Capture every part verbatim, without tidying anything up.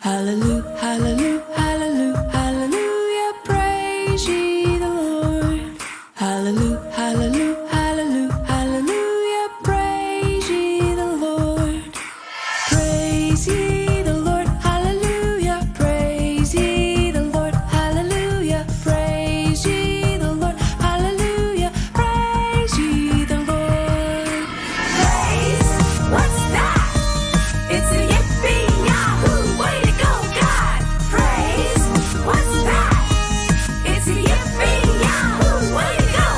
Hallelujah, hallelujah, hallelujah, hallelujah, praise ye the Lord. Hallelujah, hallelujah, hallelujah, hallelujah, praise ye the Lord. Praise ye the Lord, hallelujah, praise ye the Lord, hallelujah, praise ye the Lord, hallelujah, praise ye the Lord. Praise, what's that? It's a yippee yahoo, way to go, God! Praise, what's that? It's a yippee yahoo, way to go,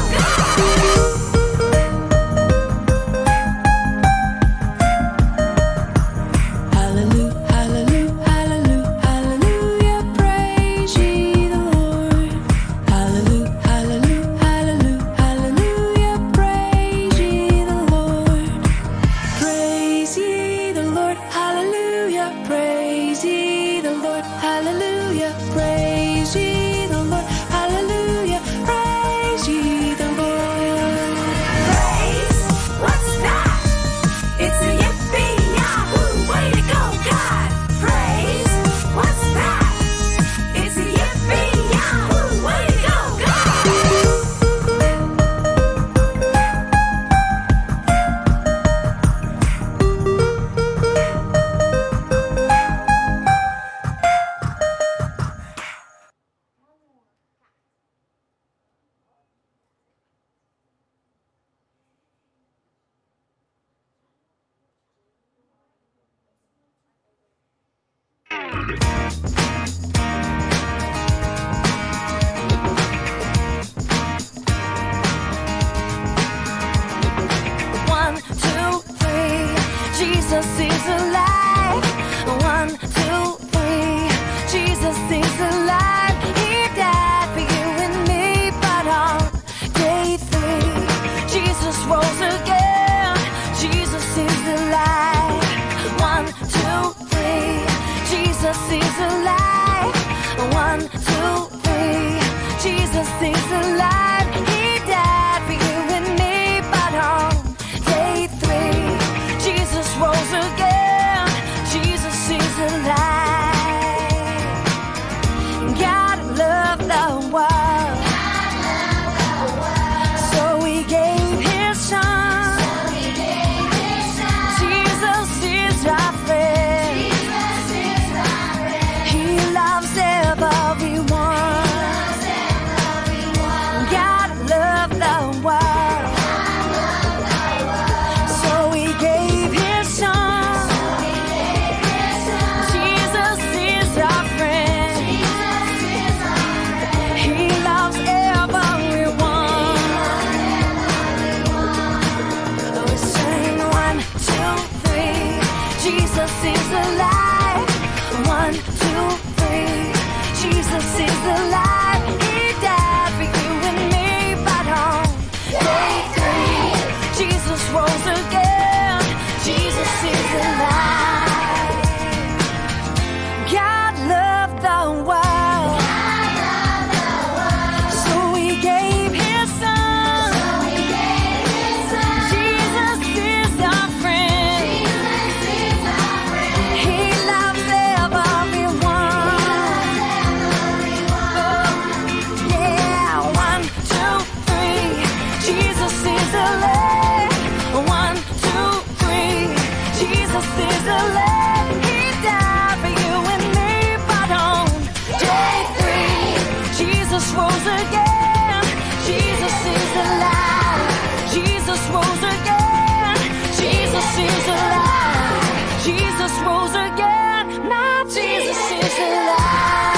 Hallelujah, hallelujah, hallelujah, hallelujah, praise ye the Lord. Hallelujah, hallelujah, hallelujah, hallelujah, praise ye the Lord. Praise ye the Lord, hallelujah, praise ye the Lord, hallelujah, praise ye the Lord, hallelujah, praise ye the Lord. Praise, what's that? It's a yippee yahoo, way to go, God! Praise, what's that? It's a yippee yahoo, way to go, One, two, three, Jesus is alive. One, two, three, Jesus is alive. He died for you and me, but on day three, Jesus rose again. Jesus is alive. One, two, three, Jesus is alive. One, two, three, Jesus is alive. He died for you and me, but on day three, Jesus rose again. Jesus is alive. God loved the world, so He gave His Son. Jesus is our friend. He loves everyone. God loved the world, so He gave His Son. Jesus is our friend. He loves everyone. We sing one, two, three. Jesus is alive. One, two, three. Jesus is alive. He died for you and me, but on day three, Jesus rose again. Jesus is alive. God loved the world, so He gave His Son. Jesus is our friend. He loves everyone. Yeah, one, two, three. Jesus is alive. One, two, three. Jesus is alive. He died for you and me, but on day three, Jesus rose again. Jesus is alive. Jesus rose again. Jesus is alive. Jesus rose again. Now Jesus is alive.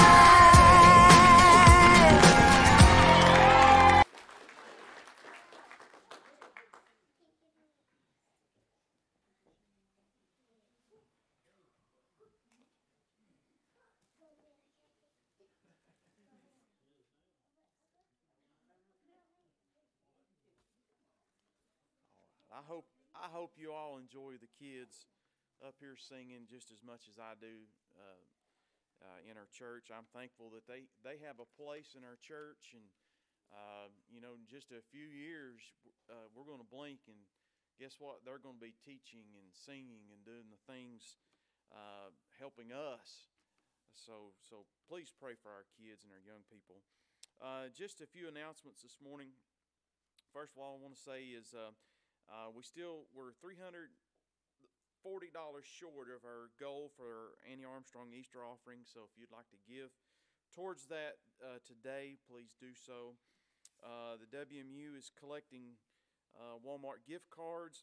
I hope I hope you all enjoy the kids up here singing just as much as I do uh, uh, in our church. I'm thankful that they, they have a place in our church, and uh, you know, in just a few years, uh, we're going to blink, and guess what? They're going to be teaching and singing and doing the things, uh, helping us so so please pray for our kids and our young people. Uh, just a few announcements this morning. First of all, I want to say is uh, uh, we still we're three hundred forty dollars short of our goal for Annie Armstrong Easter offering. So if you'd like to give towards that uh, today, please do so. Uh, the W M U is collecting uh, Walmart gift cards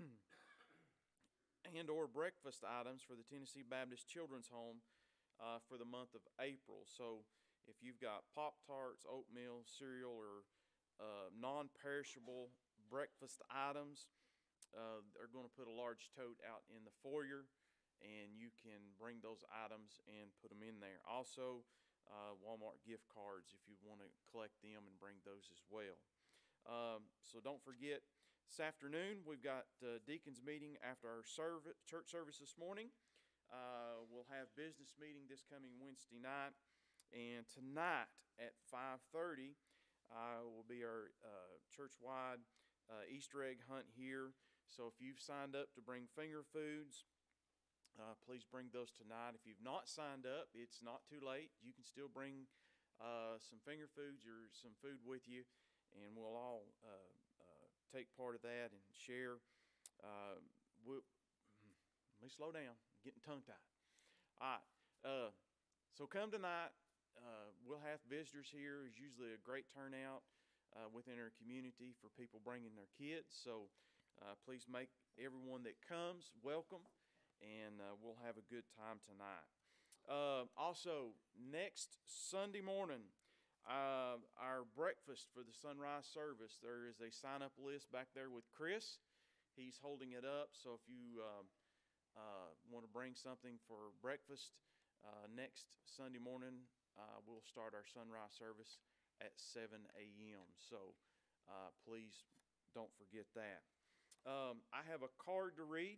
and or breakfast items for the Tennessee Baptist Children's Home uh, for the month of April. So if you've got Pop-Tarts, oatmeal, cereal, or uh, non-perishable breakfast items, uh, they're going to put a large tote out in the foyer, and you can bring those items and put them in there. Also, uh, Walmart gift cards if you want to collect them and bring those as well. Um, so don't forget, this afternoon we've got uh, Deacons meeting after our serv- church service this morning. Uh, we'll have business meeting this coming Wednesday night. And tonight at five thirty uh, will be our uh, church-wide uh, Easter egg hunt here. So if you've signed up to bring finger foods, uh, please bring those tonight. If you've not signed up, it's not too late. You can still bring uh, some finger foods or some food with you, and we'll all uh, uh, take part of that and share. Uh, we'll, let me slow down. I'm getting tongue-tied. All right. Uh, so come tonight. Uh, we'll have visitors here. It's usually a great turnout uh, within our community for people bringing their kids. So uh, please make everyone that comes welcome, and uh, we'll have a good time tonight. Uh, also, next Sunday morning, uh, our breakfast for the sunrise service, there is a sign-up list back there with Chris. He's holding it up, so if you uh, uh, want to bring something for breakfast uh, next Sunday morning, Uh, we'll start our sunrise service at seven a.m. So uh, please don't forget that. Um, I have a card to read.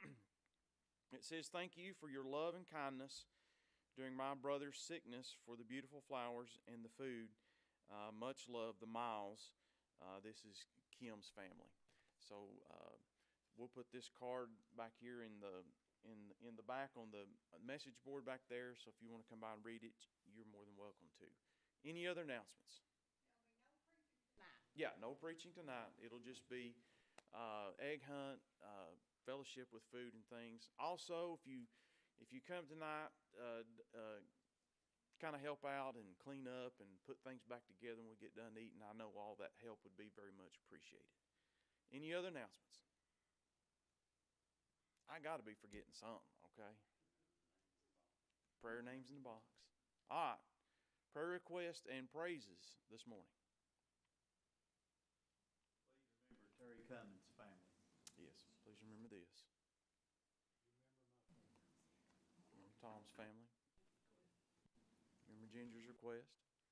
It says, "Thank you for your love and kindness during my brother's sickness, for the beautiful flowers and the food. Uh, much love, the Miles." Uh, this is Kim's family. So uh, we'll put this card back here in the in in the back on the message board back there. So if you want to come by and read it, you're more than welcome to. Any other announcements? Yeah, no preaching tonight. It'll just be uh, egg hunt, uh, fellowship with food and things. Also, if you if you come tonight, uh, uh, kind of help out and clean up and put things back together when we get done eating. I know all that help would be very much appreciated. Any other announcements? I got to be forgetting something, okay? Prayer names in the box. All right. Prayer requests and praises this morning. Please remember Terry Cummins' family. Yes, please remember this. Remember Tom's family. Remember Ginger's request.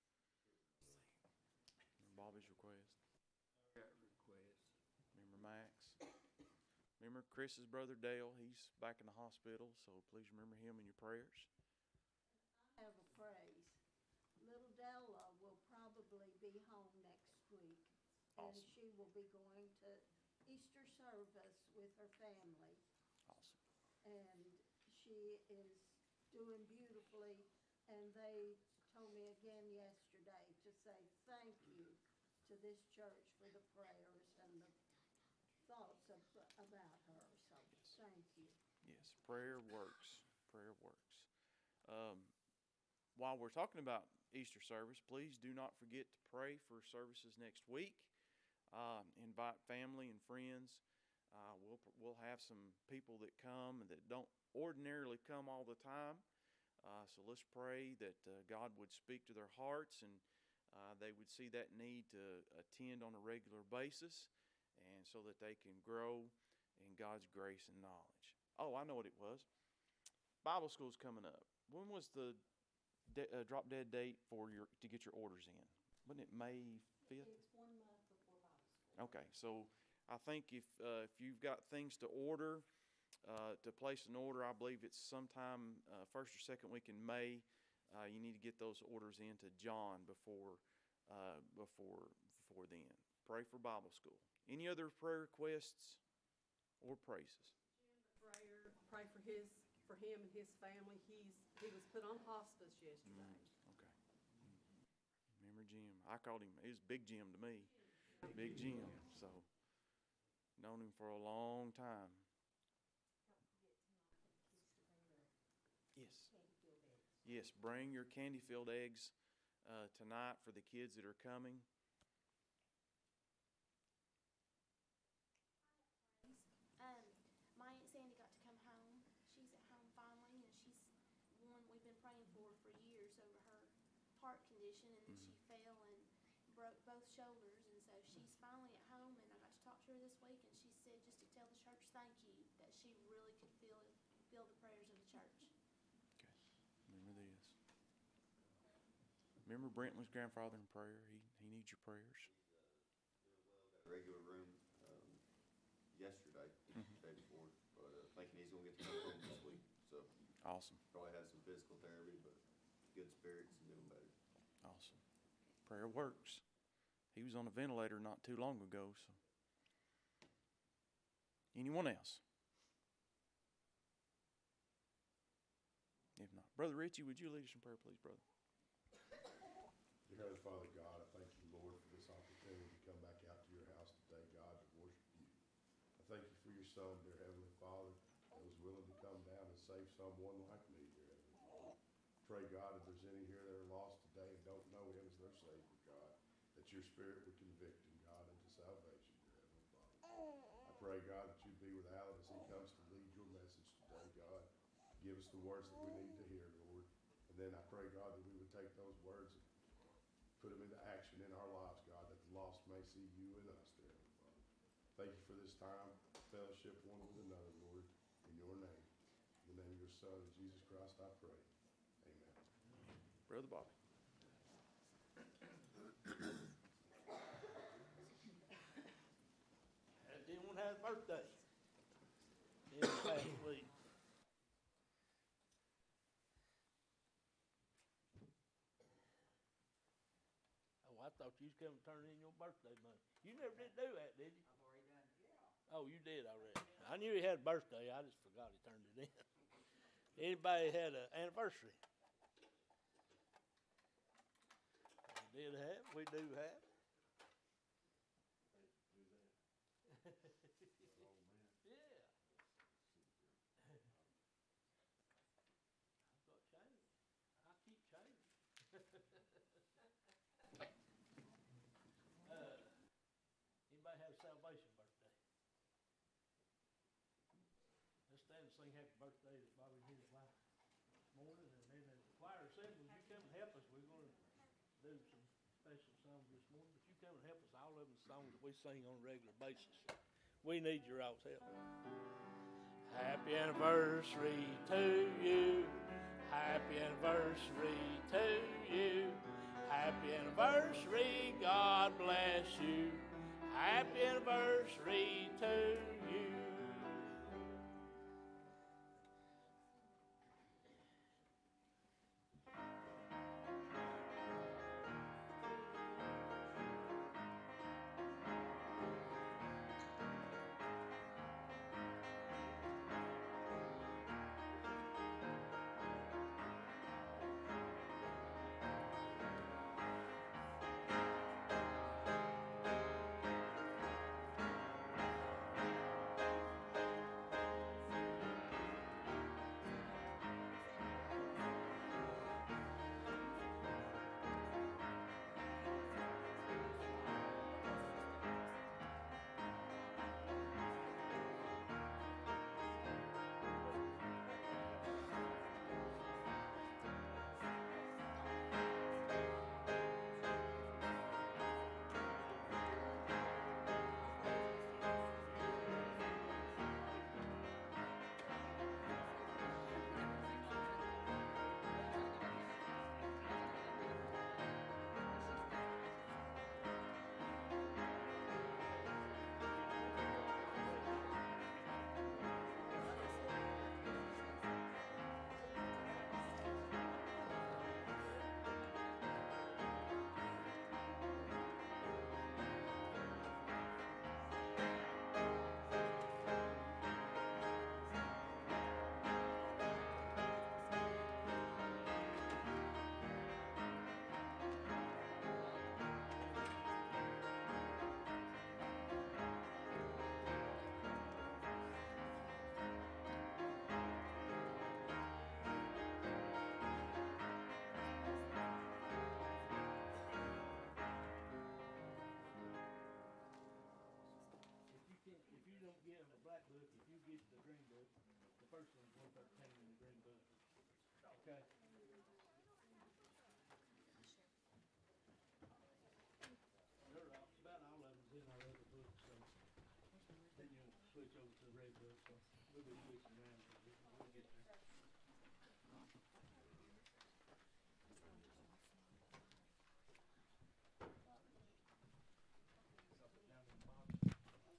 Remember Bobby's request. Got requests. Remember Max. Remember Chris's brother Dale. He's back in the hospital, so please remember him in your prayers. I have a praise. Little Della will probably be home next week. Awesome. And she will be going to Easter service with her family. Awesome. And she is doing beautifully. And they told me again yesterday to say thank you to this church for the prayers and the thoughts of, about her. So thank you. Yes, prayer works. Prayer works. Um, while we're talking about Easter service, please do not forget to pray for services next week. Um, invite family and friends. Uh, we'll we'll have some people that come that don't ordinarily come all the time. Uh, so let's pray that uh, God would speak to their hearts and uh, they would see that need to attend on a regular basis, and so that they can grow in God's grace and knowledge. Oh, I know what it was. Bible school's coming up. When was the de- uh, drop dead date for your to get your orders in? Wasn't it May fifth? It's one month before Bible school. Okay, so I think if uh, if you've got things to order, uh, to place an order, I believe it's sometime uh, first or second week in May. Uh, you need to get those orders in to John before uh, before before then. Pray for Bible school. Any other prayer requests or praises? Prayer, pray for his for him and his family. He's, he was put on hospice yesterday. Okay. Remember Jim? I called him, he was Big Jim to me. Big Jim, so, known him for a long time. Yes. Yes, bring your candy-filled eggs uh, tonight for the kids that are coming. Um, my Aunt Sandy got to come home. She's at home finally, and she's one we've been praying for for years over her heart condition, and then she fell and broke both shoulders, and so she's finally at home, and I got to talk to her this week, and she said just to tell the church thank you, that she really could feel feel the prayers of the church. Okay, remember this. Remember Brentley's grandfather in prayer? He he needs your prayers. Got a regular room um, yesterday, Mhm. day before, but uh, thinking he's gonna get to come home this week. So Awesome, probably had some physical therapy, but good spirits and doing better. awesome. Prayer works. He was on a ventilator not too long ago, so. Anyone else? If not, Brother Richie, would you lead us in prayer, please, brother? Dear Heavenly Father, God, I thank you, Lord, for this opportunity to come back out to your house today, God, to worship you. I thank you for your Son, dear Heavenly Father, that was willing to come down and save someone like me, dear Heavenly Father. Pray, God, if there's any here that are lost today and don't know him as their Savior, God, that your Spirit would convict them, God, into salvation, dear Heavenly Father. I pray, God, that you be with Alan as he comes to lead your message today, God. Give us the words that we need to hear, Lord. And then I pray, God, that we would take those words and put them into action in our lives, God, that the lost may see you in us, dear Heavenly Father. Thank you for this time, fellowship one with another, Lord, in your name. In the name of your Son, Jesus Christ, I pray. Amen. Brother Bobby. Anyone had a birthday? In the past week. Oh, I thought you was coming to turn in your birthday money. You never did do that, did you? I've already done it, yeah. Oh, you did already. I knew he had a birthday. I just forgot he turned it in. Anybody had an anniversary? We did have, we do have. Yeah. I've got change. I keep change. uh, anybody have a salvation birthday? Let's stand and sing happy birthday to Bobby and his wife this morning, and then as the choir said, would you come and help us? We're going to do some special songs this morning, but you come and help us. All of them songs that we sing on a regular basis. We need your all's help. Happy anniversary to you. Happy anniversary to you. Happy anniversary, God bless you. Happy anniversary to you. Okay. They're all- about all of them's in our other book, so then you'll switch over to the red book, so we'll be switching around, but we- we'll get there. Down in the bottom.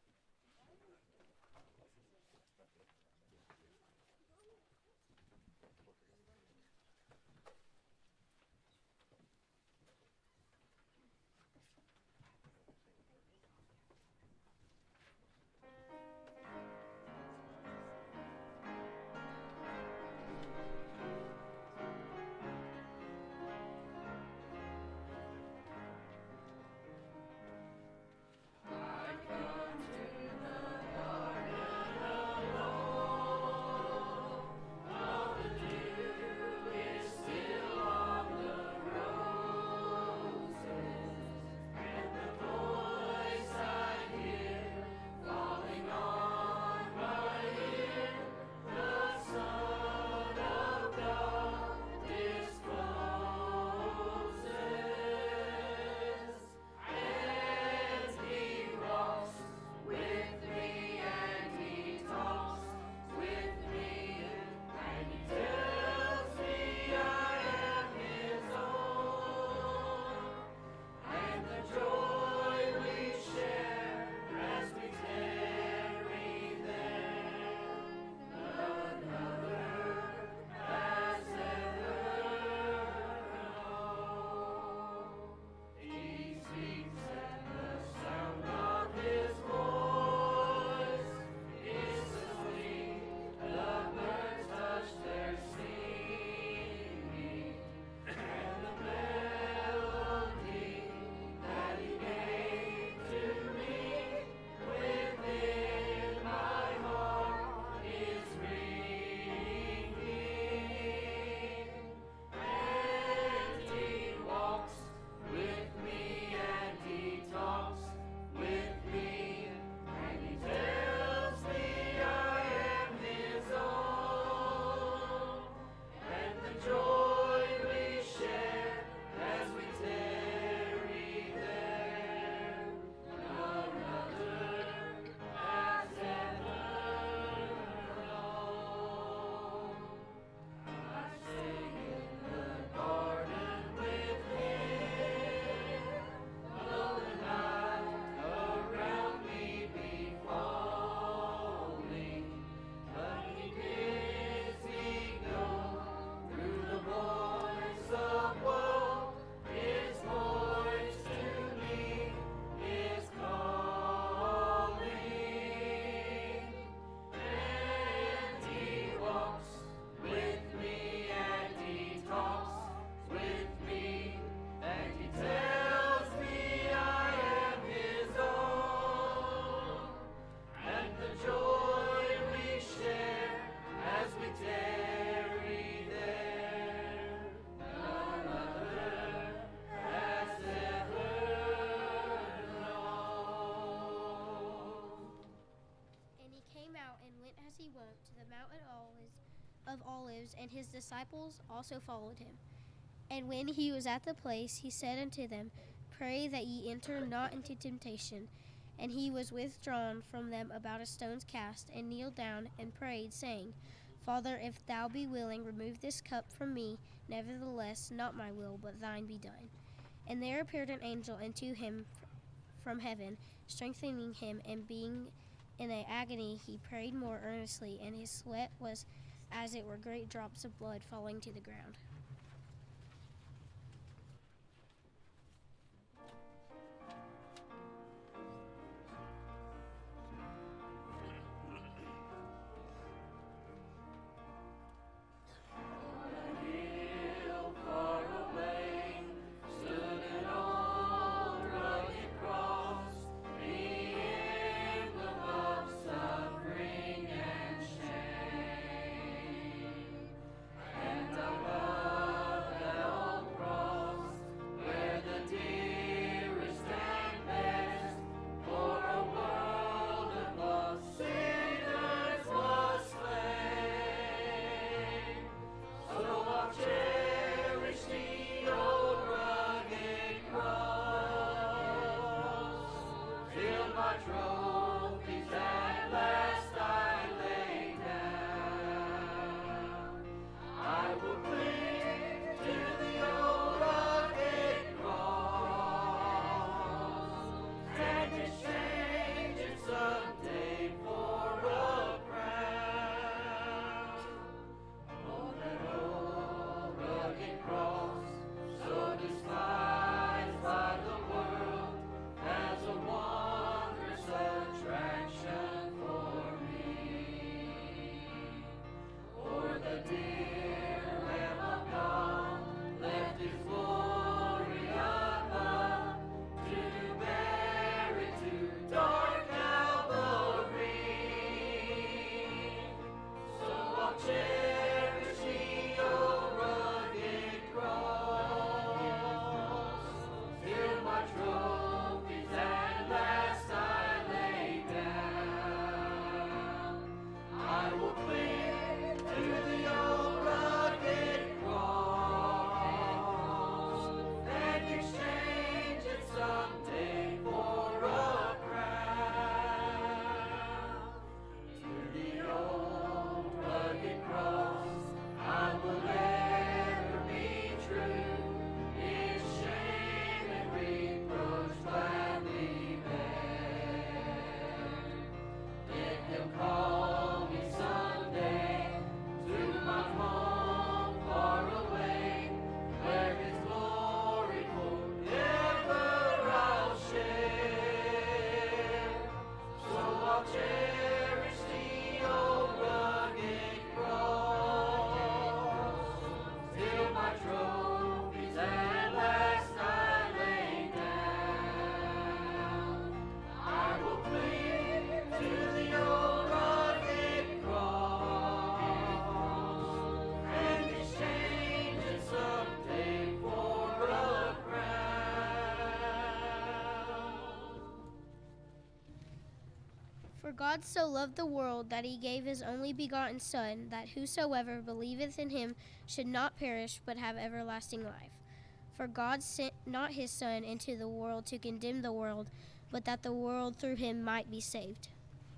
of Olives, and his disciples also followed him. And when he was at the place, he said unto them, Pray that ye enter not into temptation. And he was withdrawn from them about a stone's cast, and kneeled down and prayed, saying, Father, if thou be willing, remove this cup from me. Nevertheless, not my will, but thine be done. And there appeared an angel unto him from heaven, strengthening him, and being in an agony, he prayed more earnestly, and his sweat was as it were great drops of blood falling to the ground. And above God so loved the world that he gave his only begotten Son, that whosoever believeth in him should not perish, but have everlasting life. For God sent not his Son into the world to condemn the world, but that the world through him might be saved.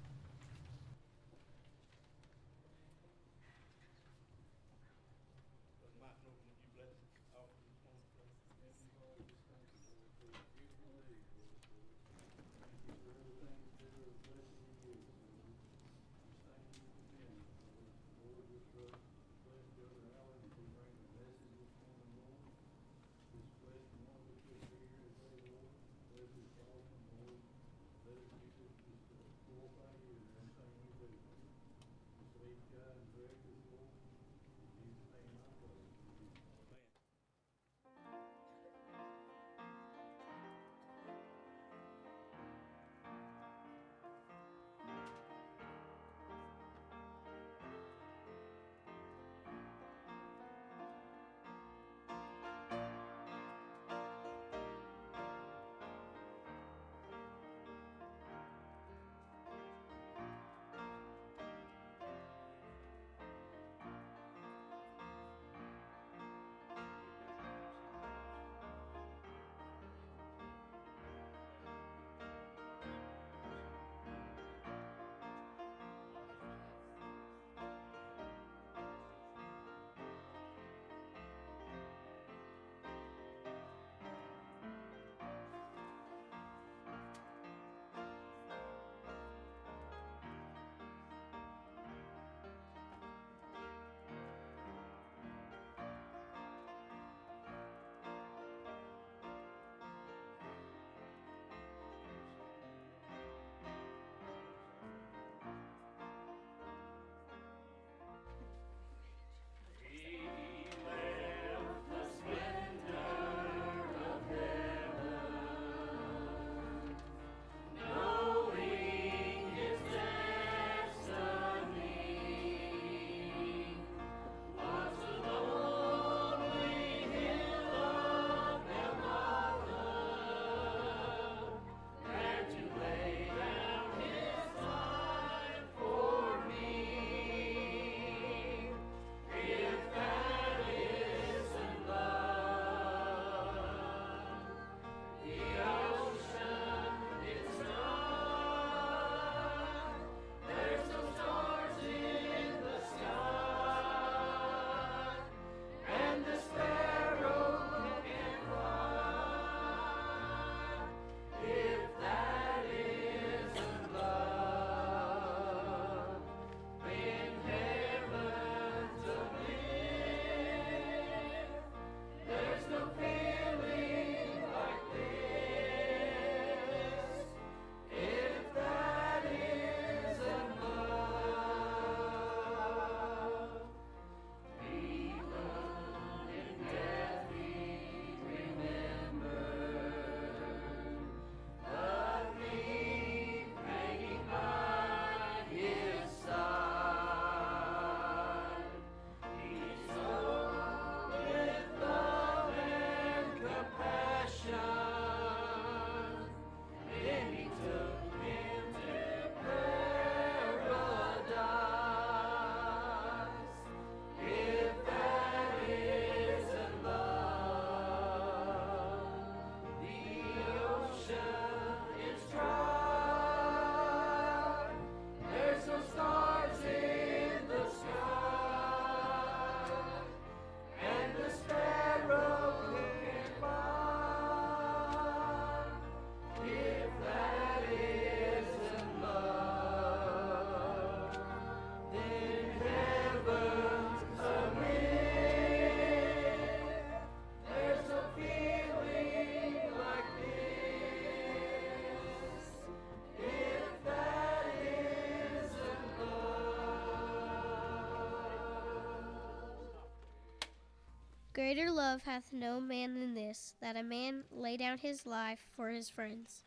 Greater love hath no man than this, that a man lay down his life for his friends.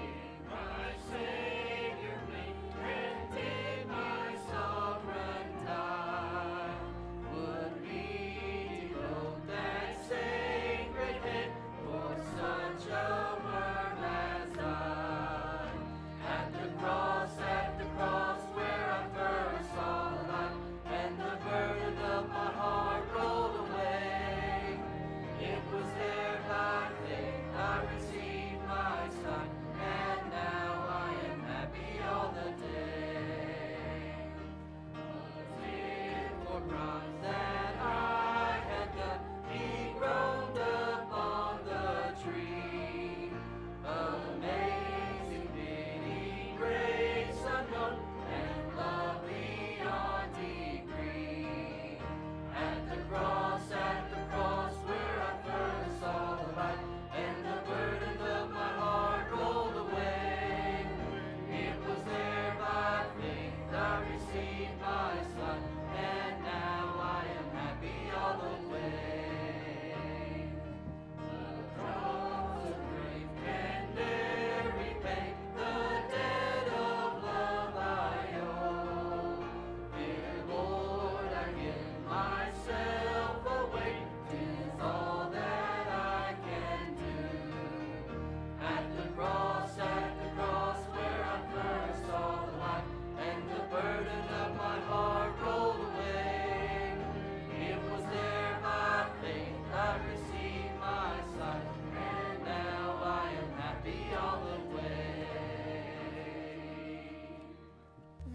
My Savior made, and did my sovereign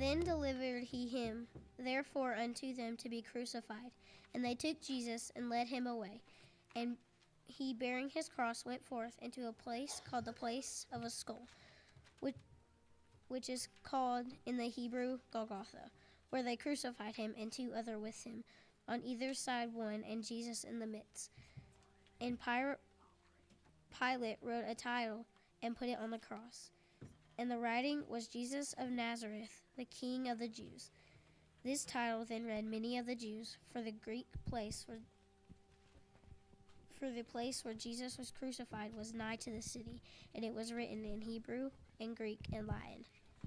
Then delivered he him therefore unto them to be crucified. And they took Jesus and led him away. And he, bearing his cross, went forth into a place called the place of a skull, which, which is called in the Hebrew Golgotha, where they crucified him and two other with him, on either side one, and Jesus in the midst. And Pilate wrote a title and put it on the cross. And the writing was Jesus of Nazareth, the King of the Jews. This title then read many of the Jews, for the Greek place where for the place where Jesus was crucified was nigh to the city, and it was written in Hebrew and Greek and Latin.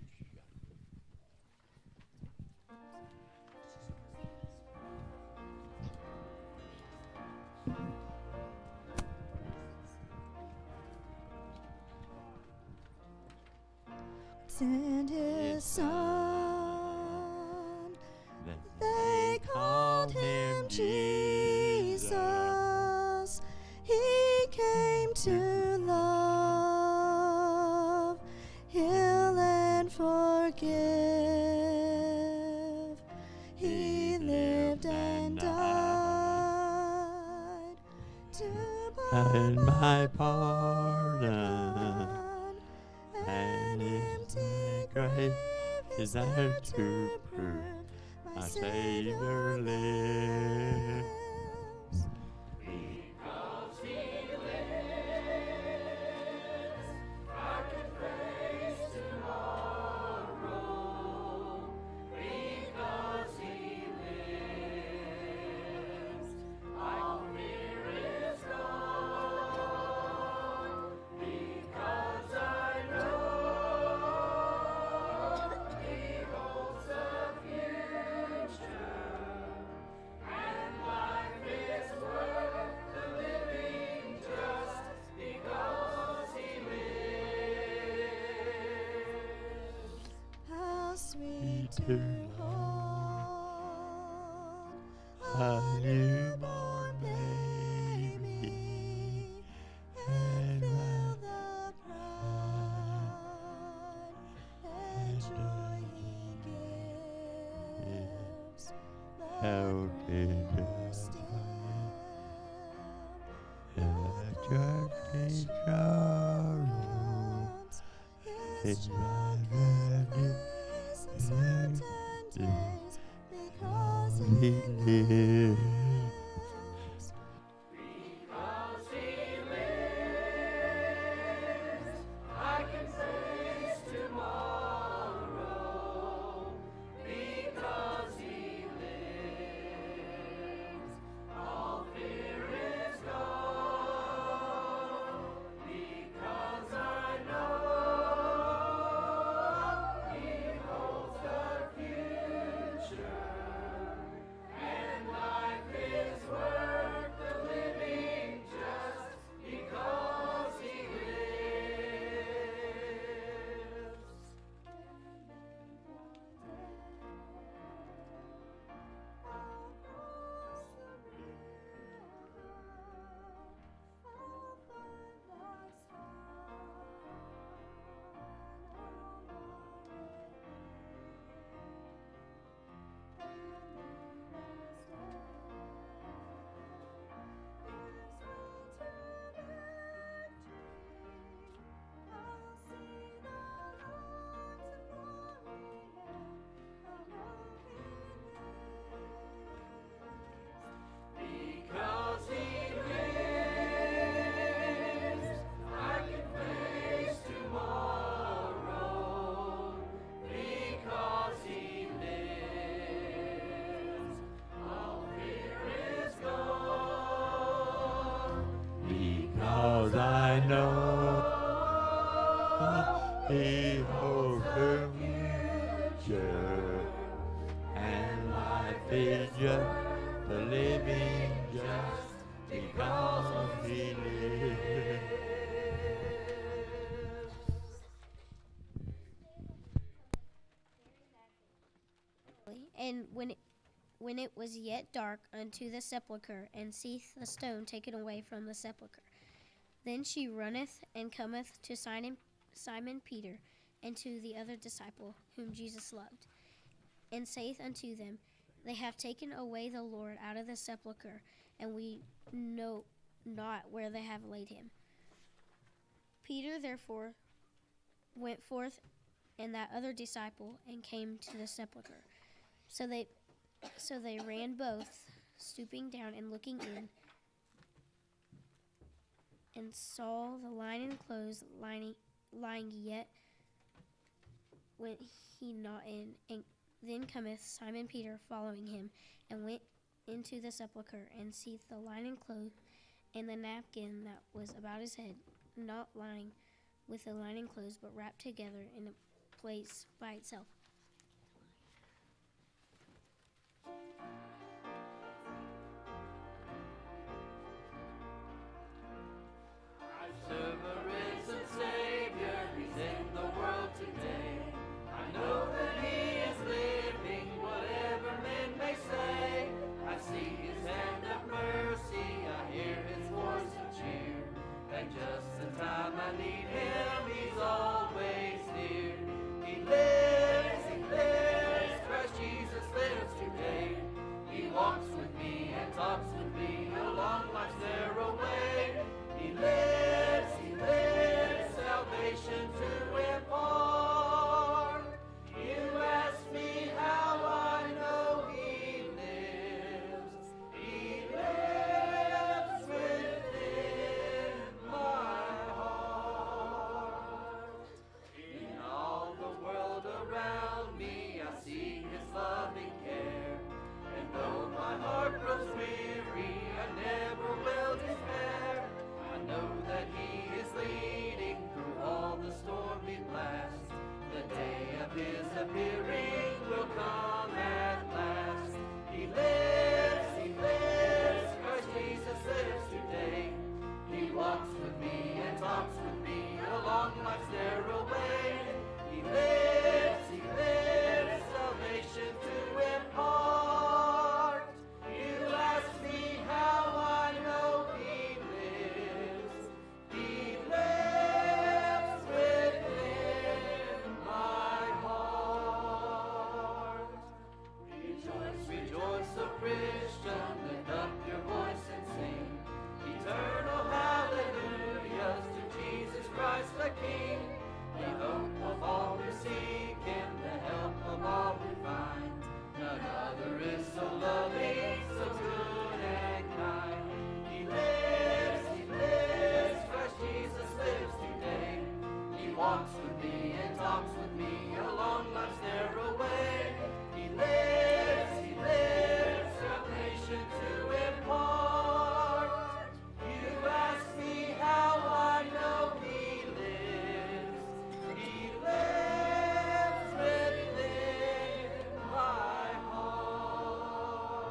Sent his son, they called him Jesus. He came to love, heal and forgive. He lived and died to buy my pardon, and empty grave is there to prove my Savior lives. Because he lives, I can face tomorrow. Because he lives, all fear is gone. Because I know he holds the future, and life is worth the living just because he lives. How sweet to hold a newborn baby and feel the pride and joy he gives. How The did greater still, the church be sorrow? his His triumphant triumph grace and certain days, because He he lives. lives. Because he lives, I can face tomorrow. Because he lives, all fear is gone. Because I know he holds the future, and life is worth the living just because he lives. Because he lives, I can face tomorrow. Because he lives, all fear is gone. Because I know he holds the future, and life is just the living just because he lives. And when it, when it was yet dark unto the sepulchre, and seeth the stone taken away from the sepulchre, then she runneth and cometh to Simon, Simon Peter, and to the other disciple whom Jesus loved, and saith unto them, They have taken away the Lord out of the sepulchre, and we know not where they have laid him. Peter therefore went forth, and that other disciple, and came to the sepulchre. So they so they ran both, stooping down and looking in, and saw the linen clothes lying, lying yet went he not in. And then cometh Simon Peter following him, and went into the sepulchre, and seeth the linen clothes and the napkin that was about his head, not lying with the linen clothes, but wrapped together in a place by itself. Serve a risen Savior, he's in the world today. I know that he is living, whatever men may say. I see his hand of mercy, I hear his voice of cheer. And just in time I need him, he's always near. He lives, he lives, Christ Jesus lives today. He walks with me and talks with me along life's narrow way. He lives, he lives, salvation to impart. You ask me how I know he lives. He lives within my heart. In all the world around me, I see his loving care. And though my heart grows weary, I never will despair. I know that he is leading through all the stormy blasts. The day of his appearing will come at last. He lives, he lives, Christ Jesus lives today. He walks with me and talks with me along life's narrow way. He lives, he lives, salvation to impart. You ask me how I know he lives. He lives within my heart. Rejoice, rejoice, O Christian, lift up your voice and sing eternal hallelujahs to Jesus Christ the King. The hope of all who seek him, the help of all who find. None other is so loving, so good and kind. He lives, he lives, Christ Jesus lives today. He walks with me and talks with me along life's narrow way. He lives, he lives, salvation to impart. You ask me how I know he lives. He lives within my heart.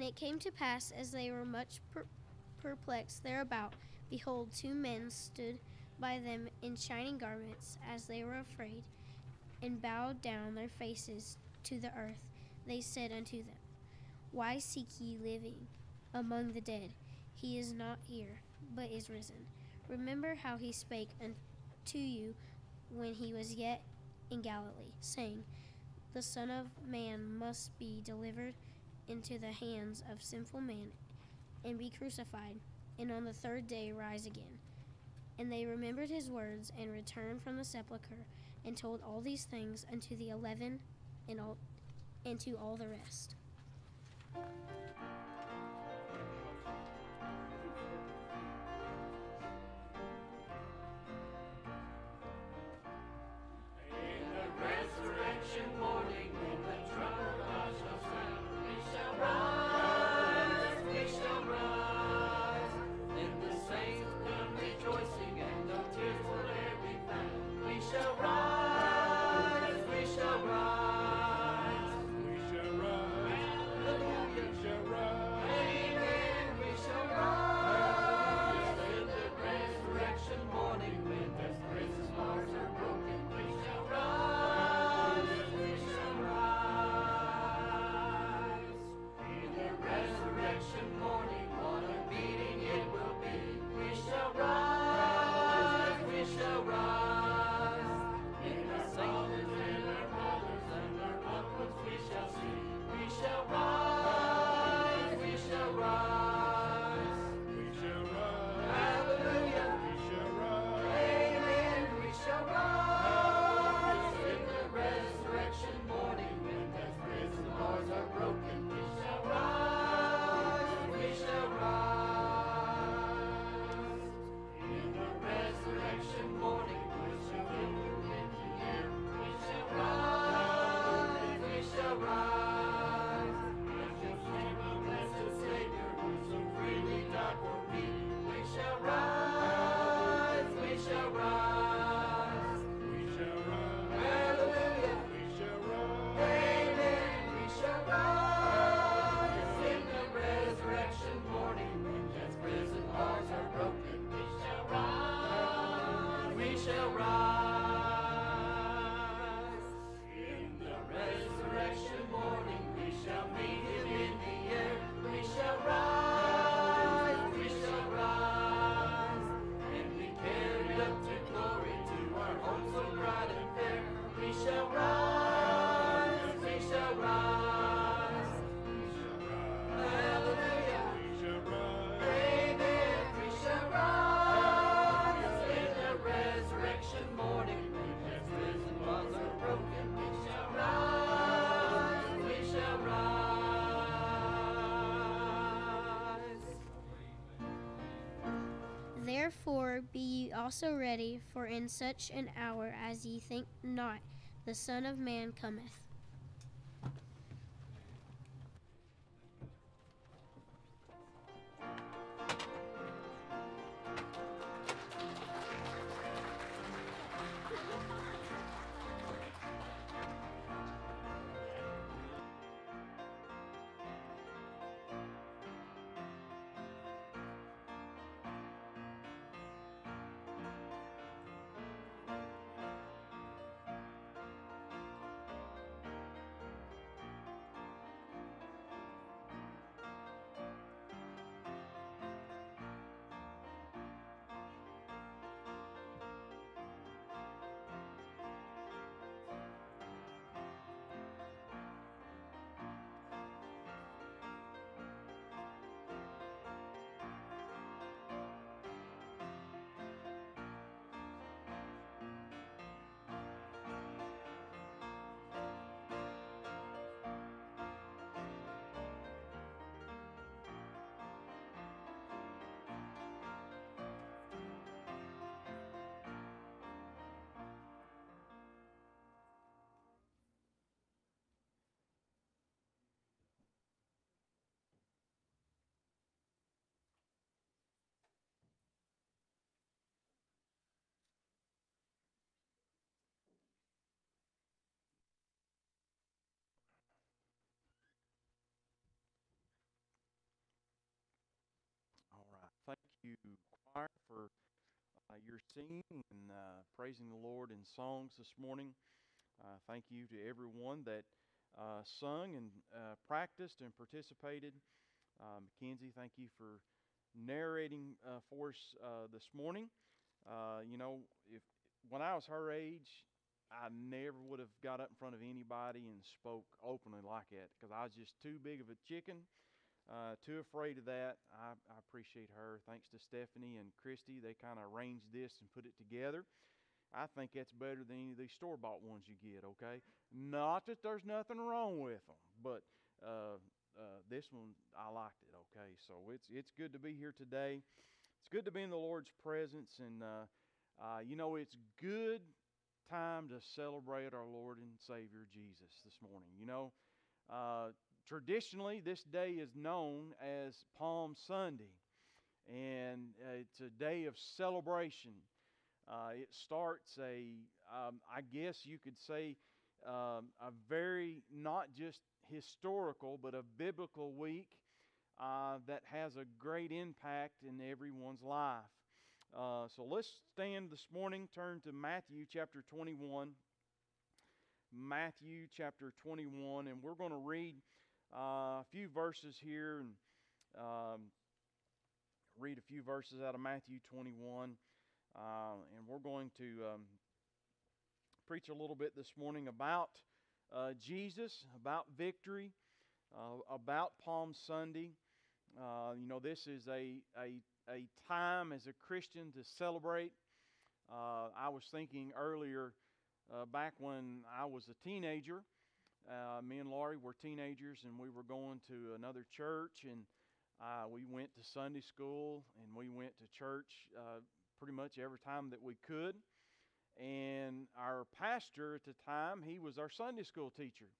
it came to pass, as they were much per- perplexed thereabout, behold, two men stood by them in shining garments, as they were afraid, and bowed down their faces to the earth. They said unto them, Why seek ye living among the dead? He is not here, but is risen. Remember how he spake unto you when he was yet in Galilee, saying, The Son of Man must be delivered into the hands of sinful men, and be crucified, and on the third day rise again. And they remembered his words, and returned from the sepulchre, and told all these things unto the eleven, and all and to all the rest. In the resurrection morning, when the trumpet God shall sound, we shall rise, we shall rise. Then the saints come rejoicing, and no tears will e'er be found. We shall rise, we shall rise. We shall rise. Hallelujah. We shall rise. Amen, we shall rise. In the resurrection morning, when the prison bars are broken, we shall rise, we shall rise. In the resurrection morning, what a meeting it will be. We shall rise, we shall rise. In the saints and their mothers and their loved ones we shall see. We shall rise, we shall rise. We shall rise. Hallelujah. We shall rise. Amen, we shall rise. In the resurrection morning, when death's prison bars are broken, we shall rise, we shall rise. In the resurrection morning, we shall enter in the air. We shall rise, we shall rise. As you sing the blessed Savior, who so freely died for me. We shall rise, we shall rise. We shall rise. Hallelujah. We shall rise. Amen, we shall rise. In the resurrection morning, when death's prison bars are broken, we shall rise, we shall rise. In the resurrection morning, we shall meet him in the air. We shall rise, we shall rise, and be carried up to glory, to our home so bright and fair. We shall rise, we shall rise. Hallelujah. We shall rise. Amen, we shall rise. In the resurrection morning, when death's prison bars are broken, we shall rise, we shall rise. Therefore be ye also ready, for in such an hour as ye think not, the Son of Man cometh. you, choir, for uh, your singing and uh, praising the Lord in songs this morning. Uh, thank you to everyone that uh, sung and uh, practiced and participated. Uh, Mackenzie, thank you for narrating uh, for us uh, this morning. Uh, you know, if when I was her age, I never would have got up in front of anybody and spoke openly like that because I was just too big of a chicken, uh, too afraid of that. I, I appreciate her. Thanks to Stephanie and Christy, they kind of arranged this and put it together. I think that's better than any of these store-bought ones you get, okay? Not that there's nothing wrong with them, but uh, uh, this one, I liked it, okay? So it's it's good to be here today. It's good to be in the Lord's presence, and uh, uh, you know, it's good time to celebrate our Lord and Savior Jesus this morning. You know, uh, traditionally this day is known as Palm Sunday, and uh, it's a day of celebration. Uh, it starts a, um, I guess you could say, um, a very not just historical but a biblical week uh, that has a great impact in everyone's life. Uh, so let's stand this morning, turn to Matthew chapter twenty-one. Matthew chapter twenty-one, and we're going to read uh, a few verses here and um, read a few verses out of Matthew twenty-one. Uh, and we're going to um, preach a little bit this morning about uh, Jesus, about victory, uh, about Palm Sunday. Uh, you know, this is a, a a time as a Christian to celebrate. Uh, I was thinking earlier, uh, back when I was a teenager, uh, me and Laurie were teenagers, and we were going to another church, and uh, we went to Sunday school, and we went to church uh, pretty much every time that we could. And our pastor at the time, he was our Sunday school teacher.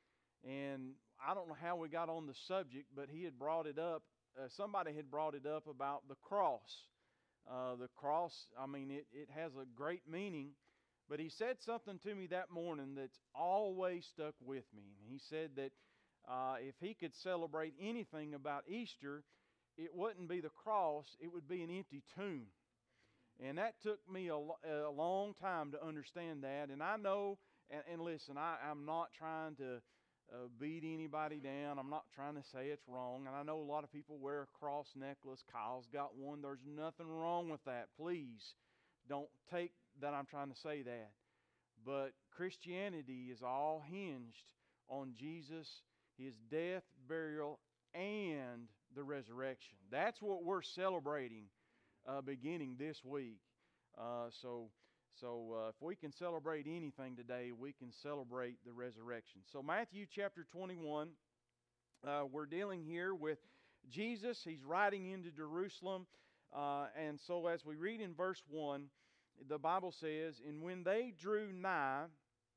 And I don't know how we got on the subject, but he had brought it up. Uh, somebody had brought it up about the cross. Uh, the cross, I mean, it, it has a great meaning. But he said something to me that morning that's always stuck with me. He said that uh, if he could celebrate anything about Easter, it wouldn't be the cross, it would be an empty tomb. And that took me a, a long time to understand that. And I know, and, and listen, I, I'm not trying to Uh, beat anybody down. I'm not trying to say it's wrong. And I know a lot of people wear a cross necklace. Kyle's got one. There's nothing wrong with that. Please don't take that I'm trying to say that. But Christianity is all hinged on Jesus, His death, burial, and the resurrection. That's what we're celebrating uh, beginning this week. Uh, so... So uh, if we can celebrate anything today, we can celebrate the resurrection. So Matthew chapter twenty-one, uh, we're dealing here with Jesus. He's riding into Jerusalem. Uh, and so as we read in verse one, the Bible says, "And when they drew nigh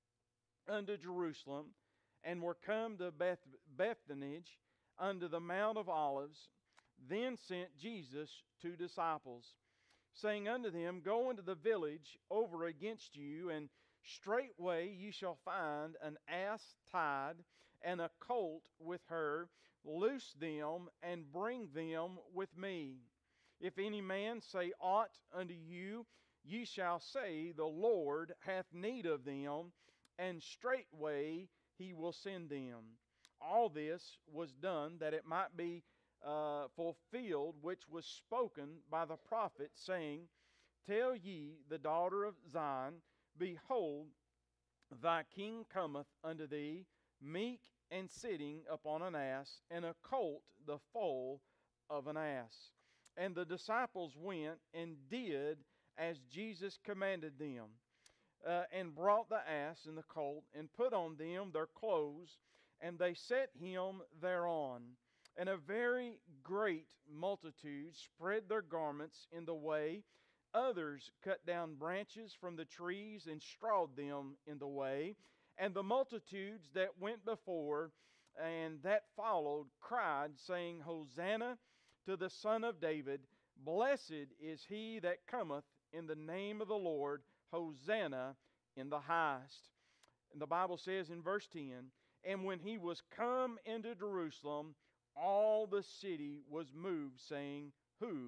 unto Jerusalem, and were come to Beth Bethphage unto the Mount of Olives, then sent Jesus two disciples, saying unto them, Go into the village over against you, and straightway you shall find an ass tied, and a colt with her. Loose them, and bring them with me. If any man say aught unto you, ye shall say, The Lord hath need of them, and straightway He will send them. All this was done that it might be Uh, fulfilled, which was spoken by the prophet, saying, Tell ye the daughter of Zion, Behold, thy king cometh unto thee, meek and sitting upon an ass, and a colt the foal of an ass. And the disciples went and did as Jesus commanded them, uh, and brought the ass and the colt, and put on them their clothes, and they set him thereon. And a very great multitude spread their garments in the way. Others cut down branches from the trees and strawed them in the way. And the multitudes that went before and that followed cried, saying, Hosanna to the Son of David. Blessed is he that cometh in the name of the Lord. Hosanna in the highest. And the Bible says in verse ten, And when he was come into Jerusalem, all the city was moved, saying, Who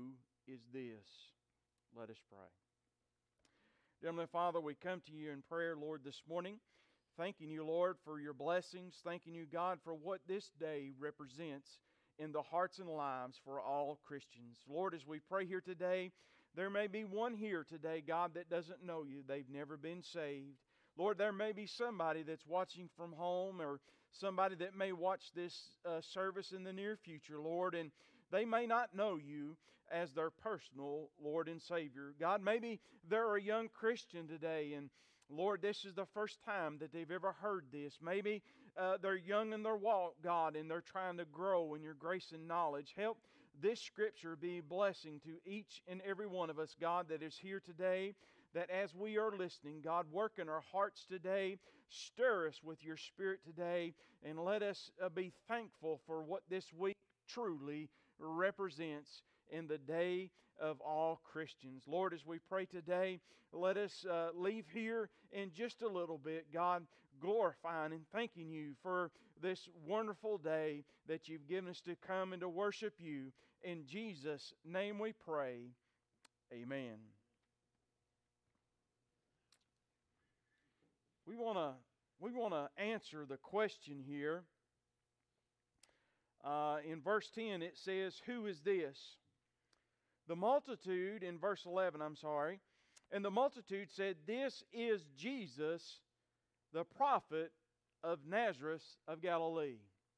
is this? Let us pray. Dear Heavenly Father, we come to you in prayer, Lord, this morning, thanking you, Lord, for your blessings, thanking you, God, for what this day represents in the hearts and lives for all Christians. Lord, as we pray here today, there may be one here today, God, that doesn't know you. They've never been saved. Lord, there may be somebody that's watching from home or somebody that may watch this uh, service in the near future, Lord, and they may not know you as their personal Lord and Savior. God, maybe they're a young Christian today, and Lord, this is the first time that they've ever heard this. Maybe uh, they're young in their walk, God, and they're trying to grow in your grace and knowledge. Help this Scripture be a blessing to each and every one of us, God, that is here today, that as we are listening, God, work in our hearts today, stir us with your Spirit today, and let us uh, be thankful for what this week truly represents in the day of all Christians. Lord, as we pray today, let us uh, leave here in just a little bit, God, glorifying and thanking you for this wonderful day that you've given us to come and to worship you. In Jesus' name we pray. Amen. We want to we want to answer the question here. Uh, in verse ten, it says, "Who is this?" The multitude, in verse eleven, I'm sorry, and the multitude said, "This is Jesus, the prophet of Nazareth of Galilee."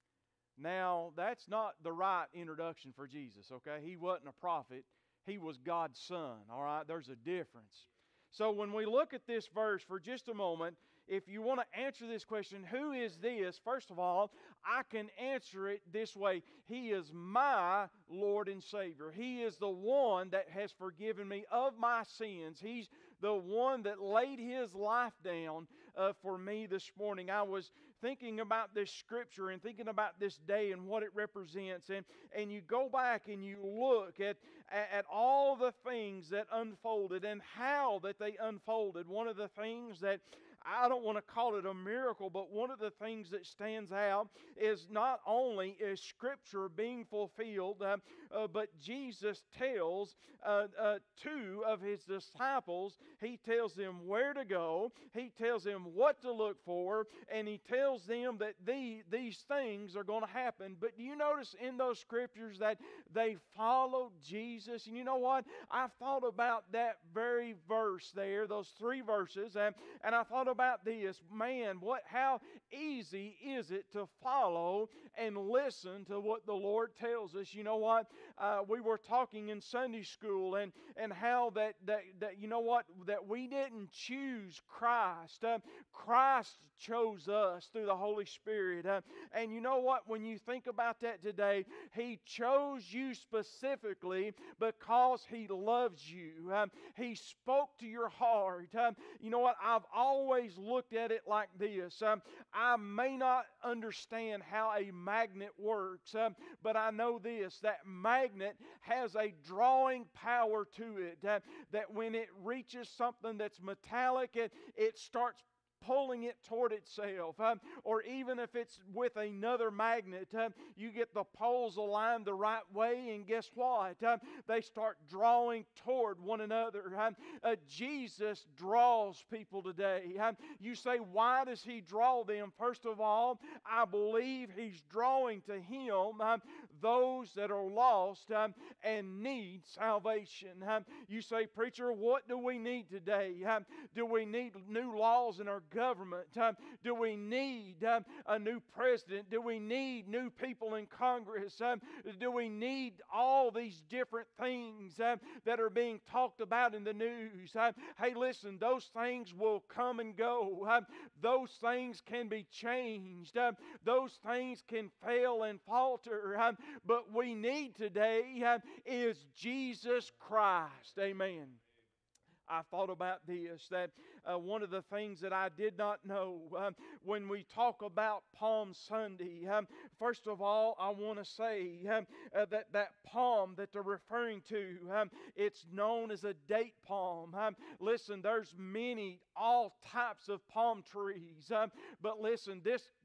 Now, that's not the right introduction for Jesus, okay? He wasn't a prophet. He was God's Son, all right? There's a difference. So when we look at this verse for just a moment, if you want to answer this question, who is this? First of all, I can answer it this way. He is my Lord and Savior. He is the one that has forgiven me of my sins. He's the one that laid His life down uh, for me this morning. I was thinking about this Scripture and thinking about this day and what it represents. And, and you go back and you look at, at all the things that unfolded and how that they unfolded. One of the things that I don't want to call it a miracle, but one of the things that stands out is not only is Scripture being fulfilled, uh, uh, but Jesus tells uh, uh, two of His disciples, He tells them where to go, He tells them what to look for, and He tells them that the, these things are going to happen. But do you notice in those Scriptures that they followed Jesus? And you know what? I thought about that very verse there, those three verses, and, and I thought about this, man, what how easy is it to follow and listen to what the Lord tells us? You know what? Uh, we were talking in Sunday school and, and how that, that, that, you know what, that we didn't choose Christ. Uh, Christ chose us through the Holy Spirit. Uh, and you know what? When you think about that today, He chose you specifically because He loves you. Um, he spoke to your heart. Um, you know what? I've always looked at it like this. Um, I may not understand how a magnet works, um, but I know this, that magnet has a drawing power to it, uh, that when it reaches something that's metallic, it, it starts pulling it toward itself. Um, or even if it's with another magnet, um, you get the poles aligned the right way, and guess what? Um, they start drawing toward one another. Um, uh, Jesus draws people today. Um, you say, why does He draw them? First of all, I believe He's drawing to Him um, those that are lost um, and need salvation. Um, you say, preacher, what do we need today? Um, do we need new laws in our government? Um, do we need um, a new president? Do we need new people in Congress? Um, do we need all these different things um, that are being talked about in the news? Um, hey, listen, those things will come and go. Um, those things can be changed. Um, those things can fail and falter. Um, but we need today um, is Jesus Christ. Amen. I thought about this, that uh, one of the things that I did not know um, when we talk about Palm Sunday, um, first of all, I want to say um, uh, that that palm that they're referring to, um, it's known as a date palm. Um, listen, there's many, all types of palm trees, um, but listen, this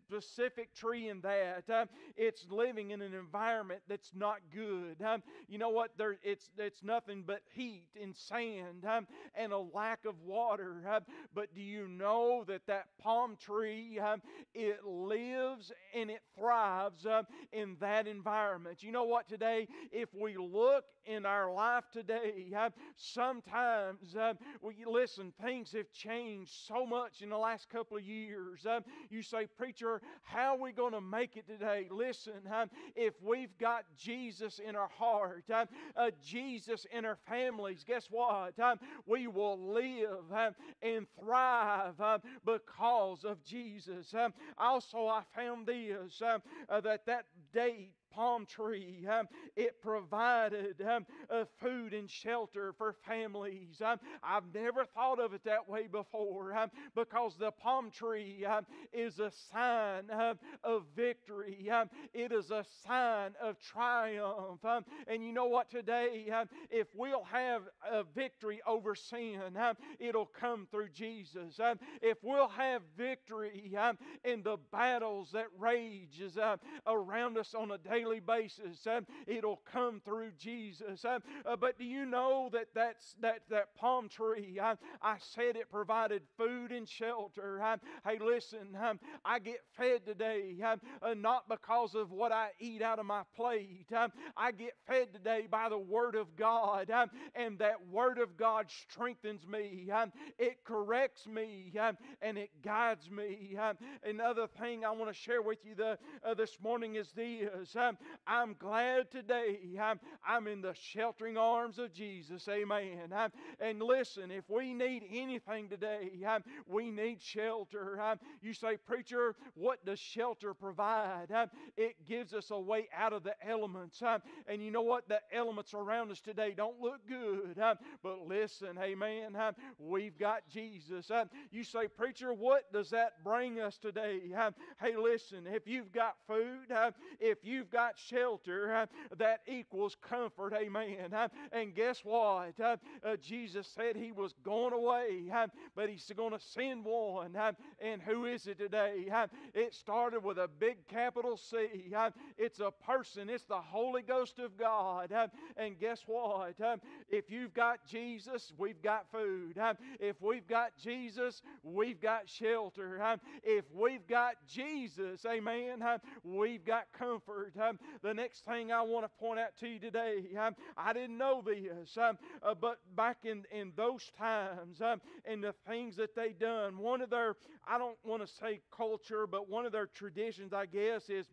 specific tree in that. Um, it's living in an environment that's not good. Um, you know what? There, it's it's nothing but heat and sand um, and a lack of water. Um, but do you know that that palm tree, um, it lives and it thrives um, in that environment? You know what? Today, if we look in our life today, um, sometimes um, we listen. Things have changed so much in the last couple of years. Um, you say, preacher, how are we going to make it today? Listen, um, if we've got Jesus in our heart, um, uh, Jesus in our families, guess what? Um, we will live um, and thrive um, because of Jesus. Um, also, I found this um, uh, that that date palm tree, um, it provided um, uh, food and shelter for families. Um, I've never thought of it that way before um, because the palm tree um, is a sign um, of victory. Um, it is a sign of triumph. Um, and you know what today, um, if we'll have a victory over sin, um, it'll come through Jesus. Um, if we'll have victory um, in the battles that rages uh, around us on a daily basis, um, it'll come through Jesus. Um, uh, but do you know that that's, that, that palm tree, um, I said it provided food and shelter. Um, hey, listen, um, I get fed today um, uh, not because of what I eat out of my plate. Um, I get fed today by the Word of God, um, and that Word of God strengthens me. Um, it corrects me, um, and it guides me. Um, another thing I want to share with you the, uh, this morning is this. Um, I'm glad today I'm, I'm in the sheltering arms of Jesus. Amen. Um, and listen, if we need anything today, um, we need shelter. Um, you say, preacher, what does shelter provide? Um, it gives us a way out of the elements. Um, and you know what? The elements around us today don't look good. Um, but listen, amen, um, we've got Jesus. Um, you say, preacher, what does that bring us today? Um, hey, listen, if you've got food, um, if you've got shelter, uh, that equals comfort. Amen. Uh, and guess what? Uh, uh, Jesus said He was going away, uh, but He's going to send one. Uh, and who is it today? Uh, it started with a big capital C. Uh, it's a person. It's the Holy Ghost of God. Uh, and guess what? Uh, if you've got Jesus, we've got food. Uh, if we've got Jesus, we've got shelter. Uh, if we've got Jesus, amen, uh, we've got comfort. Um, the next thing I want to point out to you today, um, I didn't know this, um, uh, but back in, in those times um, and the things that they done, one of their, I don't want to say culture, but one of their traditions, I guess, is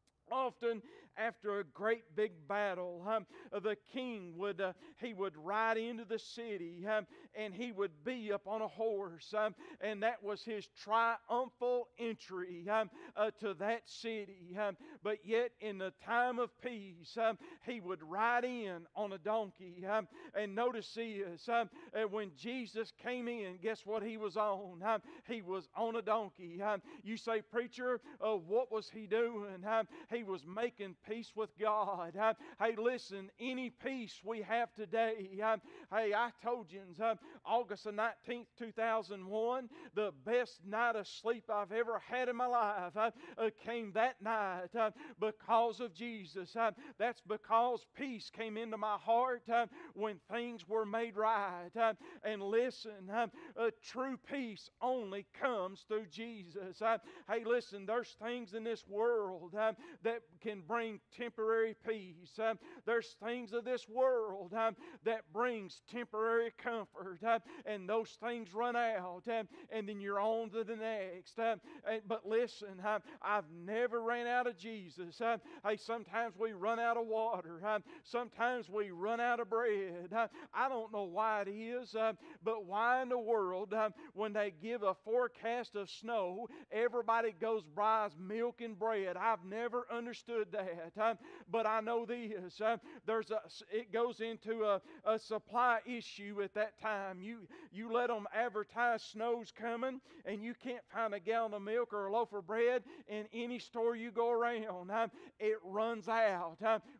often after a great big battle, um, the king would uh, he would ride into the city um, and he would be up on a horse, um, and that was his triumphal entry um, uh, to that city. Um, but yet, in the time of peace, um, he would ride in on a donkey. Um, and notice this: um, uh, when Jesus came in, guess what he was on? Um, he was on a donkey. Um, you say, preacher, uh, what was he doing? Um, he was making peace with God. Um, hey, listen, any peace we have today, um, hey, I told you, um, August the nineteenth, two thousand one, the best night of sleep I've ever had in my life uh, uh, came that night uh, because of Jesus. Uh, that's because peace came into my heart uh, when things were made right. Uh, and listen, um, uh, true peace only comes through Jesus. Uh, hey, listen, there's things in this world um, that can bring temporary peace. Um, there's things of this world um, that brings temporary comfort, um, and those things run out, um, and then you're on to the next. Um, and, but listen, um, I've never ran out of Jesus. Um, hey, sometimes we run out of water. Um, sometimes we run out of bread. Um, I don't know why it is, um, but why in the world, um, when they give a forecast of snow, everybody goes buys milk and bread? I've never understood that. Um, but I know this. Um, there's a, it goes into a, a supply issue at that time. You, you let them advertise snow's coming, and you can't find a gallon of milk or a loaf of bread in any store you go around. Um, it runs out. Um,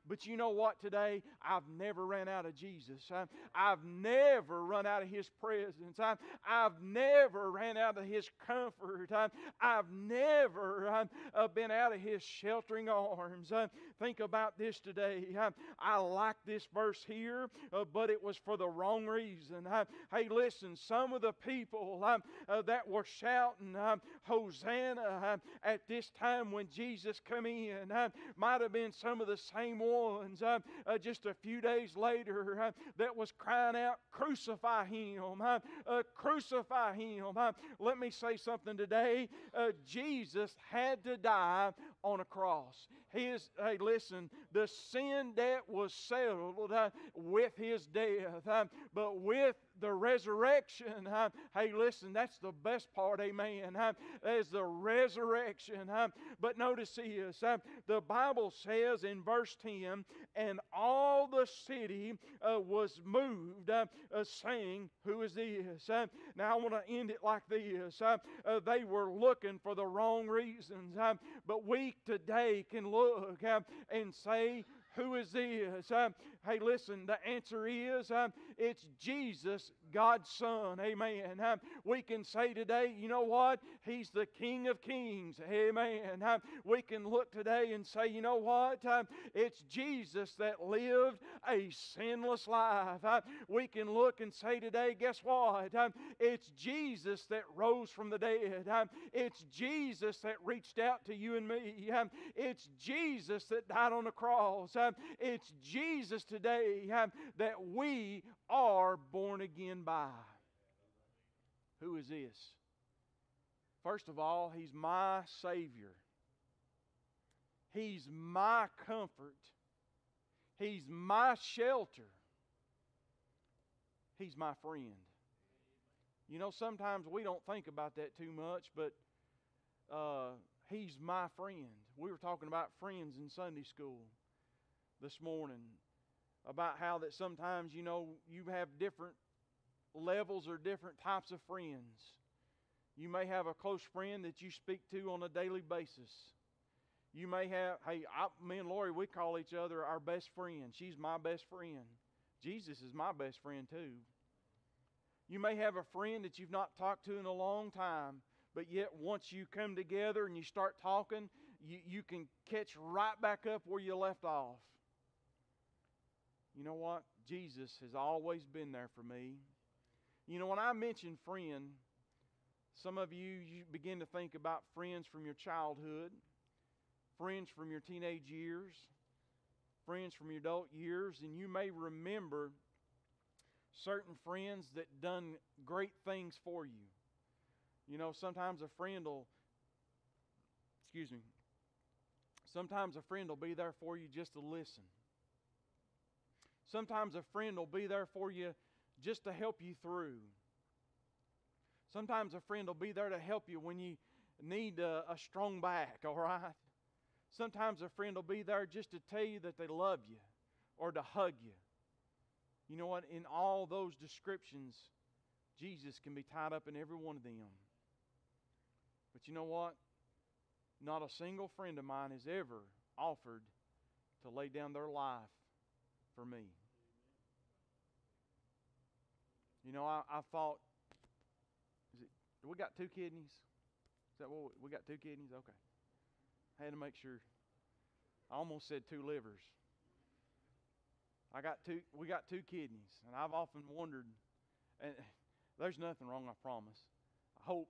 But you know what today? I've never ran out of Jesus. Uh, I've never run out of His presence. Uh, I've never ran out of His comfort. Uh, I've never uh, uh, been out of His sheltering arms. Uh, think about this today. Uh, I like this verse here, uh, but it was for the wrong reason. Uh, hey, listen, some of the people uh, uh, that were shouting uh, Hosanna uh, at this time when Jesus come in uh, might have been some of the same ones Uh, uh, just a few days later uh, that was crying out, crucify Him, uh, uh, crucify Him. Uh, let me say something today. Uh, Jesus had to die on a cross. His, hey, listen, the sin debt was settled uh, with His death, uh, but with the resurrection, uh, hey, listen, that's the best part, amen. Uh, is the resurrection. Uh, but notice this, uh, the Bible says in verse ten, and all the city uh, was moved, uh, uh, saying, who is this? Uh, now I want to end it like this. Uh, uh, they were looking for the wrong reasons, uh, but we today can look uh, and say, who is this? Uh, hey, listen, the answer is uh, it's Jesus, God's Son. Amen. Uh, we can say today, you know what? He's the King of Kings. Amen. Uh, we can look today and say, you know what? Uh, it's Jesus that lived a sinless life. Uh, we can look and say today, guess what? Uh, it's Jesus that rose from the dead. Uh, it's Jesus that reached out to you and me. Uh, it's Jesus that died on the cross. Uh, it's Jesus today uh, that we are born again by. Who is this? First of all, He's my Savior. He's my comfort. He's my shelter. He's my friend. You know, sometimes we don't think about that too much, but uh, He's my friend. We were talking about friends in Sunday school this morning, about how that sometimes, you know, you have different levels or different types of friends. You may have a close friend that you speak to on a daily basis. You may have, hey, I, me and Lori, we call each other our best friend. She's my best friend. Jesus is my best friend too. You may have a friend that you've not talked to in a long time, but yet once you come together and you start talking, you, you can catch right back up where you left off. You know what? Jesus has always been there for me. You know, when I mention friend, some of you, you begin to think about friends from your childhood, friends from your teenage years, friends from your adult years, and you may remember certain friends that done great things for you. You know, sometimes a friend will, excuse me, sometimes a friend will be there for you just to listen. Sometimes a friend will be there for you just to help you through. Sometimes a friend will be there to help you when you need a, a strong back, all right? Sometimes a friend will be there just to tell you that they love you or to hug you. You know what? In all those descriptions, Jesus can be tied up in every one of them. But you know what? Not a single friend of mine has ever offered to lay down their life for me. You know, I, I thought, is it, we got two kidneys? Is that what we, we got two kidneys? Okay. I had to make sure. I almost said two livers. I got two. We got two kidneys, and I've often wondered. And there's nothing wrong, I promise. I hope.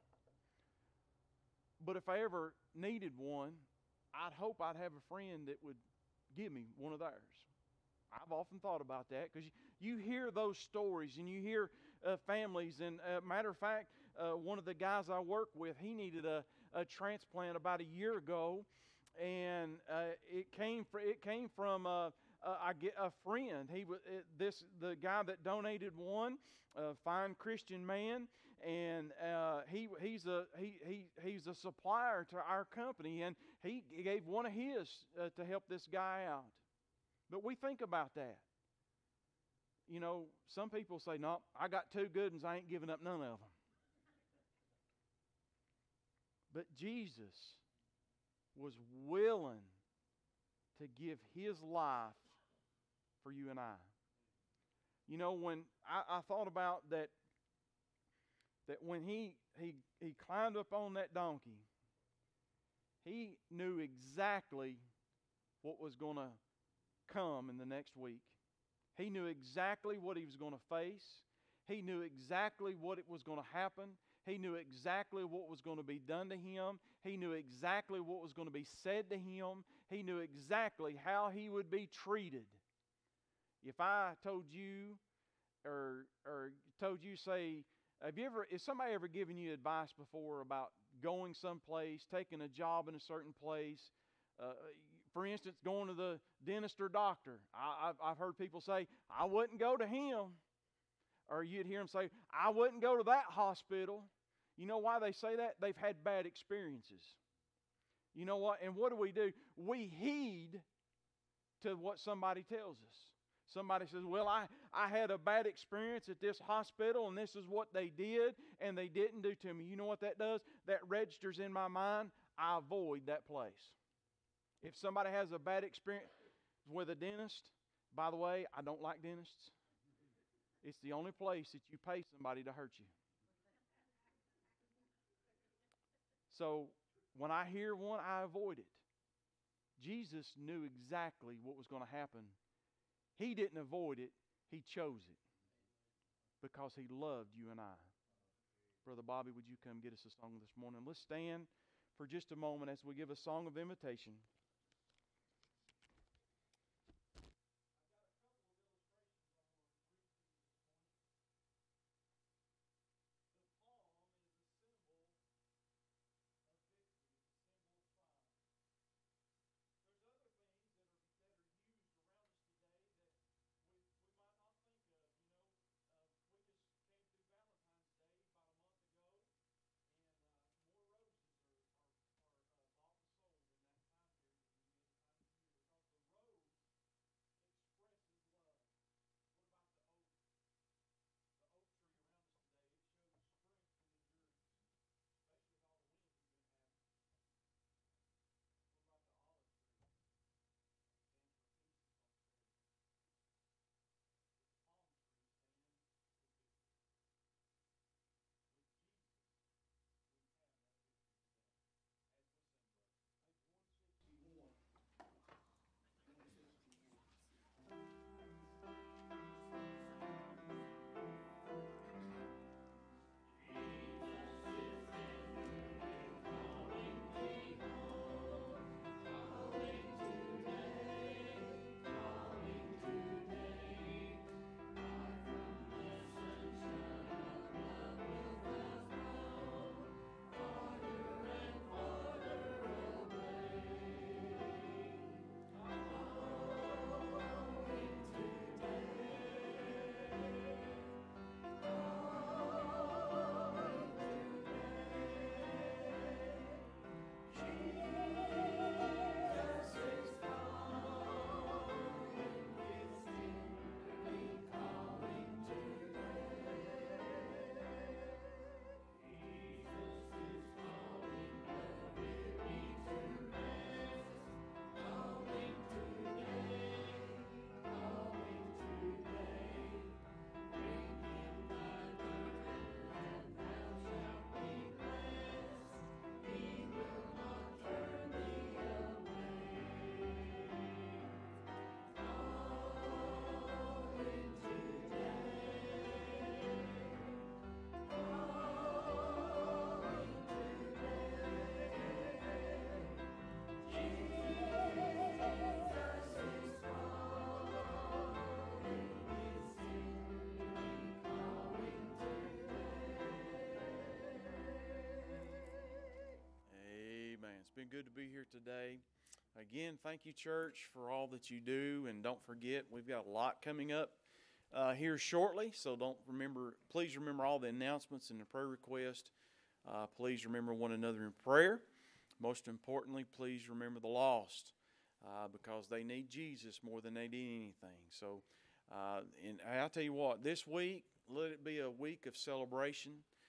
But if I ever needed one, I'd hope I'd have a friend that would give me one of theirs. I've often thought about that because you, you hear those stories and you hear uh, families. And uh, matter of fact, uh, one of the guys I work with, he needed a, a transplant about a year ago, and uh, it came fr- it came from uh, uh, I get a friend. He was this the guy that donated one, a fine Christian man, and uh, he he's a he he he's a supplier to our company, and he gave one of his uh, to help this guy out. But we think about that. You know, some people say, no, I got two good ones, I ain't giving up none of them. But Jesus was willing to give His life for you and I. You know, when I, I thought about that, that when he, he, he climbed up on that donkey, He knew exactly what was going to come in the next week. He knew exactly what He was going to face. He knew exactly what it was going to happen. He knew exactly what was going to be done to Him. He knew exactly what was going to be said to Him. He knew exactly how He would be treated. If I told you, or or told you, say, have you ever, has somebody ever given you advice before about going someplace, taking a job in a certain place? Uh, for instance, going to the dentist or doctor. I, I've, I've heard people say, I wouldn't go to him. Or you'd hear them say, I wouldn't go to that hospital. You know why they say that? They've had bad experiences. You know what? And what do we do? We heed to what somebody tells us. Somebody says, well, I, I had a bad experience at this hospital and this is what they did and they didn't do to me. You know what that does? That registers in my mind. I avoid that place. If somebody has a bad experience with a dentist, by the way, I don't like dentists. It's the only place that you pay somebody to hurt you. So when I hear one, I avoid it. Jesus knew exactly what was going to happen. He didn't avoid it. He chose it because He loved you and I. Brother Bobby, would you come get us a song this morning? Let's stand for just a moment as we give a song of invitation. It's been good to be here today. Again, thank you, church, for all that you do. And don't forget, we've got a lot coming up uh, here shortly. So don't remember, please remember all the announcements and the prayer request. Uh, please remember one another in prayer. Most importantly, please remember the lost uh, because they need Jesus more than they need anything. So, uh, and I'll tell you what, this week, let it be a week of celebration.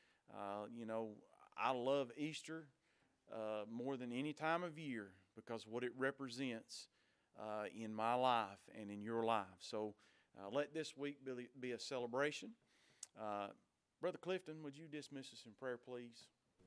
Uh, you know, I love Easter uh, more than any time of year because what it represents uh, in my life and in your life. So uh, let this week be, be a celebration. Uh, Brother Clifton, would you dismiss us in prayer, please?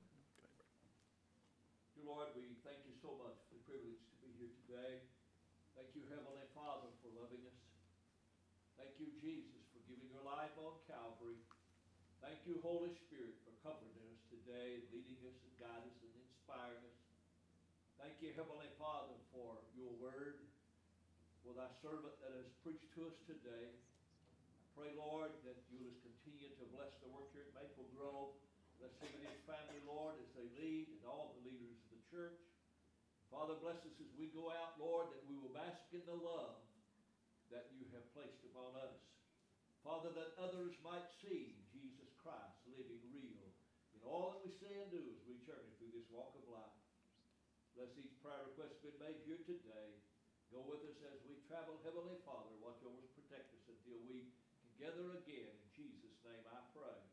Dear Lord, we thank you so much for the privilege to be here today. Thank you, Heavenly Father, for loving us. Thank you, Jesus, for giving your life on Calvary. Thank you, Holy Spirit, for comforting us today, leading us and guiding us and inspiring us. Thank you, Heavenly Father, for your word, for thy servant that has preached to us today. I pray, Lord, that you will continue to bless the work here at Maple Grove. Bless him and his family, Lord, as they lead, and all the leaders of the church. Father, bless us as we go out, Lord, that we will bask in the love that you have placed upon us. Father, that others might see Jesus Christ living real in all that we say and do as we journey through this walk of life. Bless each prayer request been made here today. Go with us as we travel, Heavenly Father. Watch over us, protect us until we together again. In Jesus' name I pray.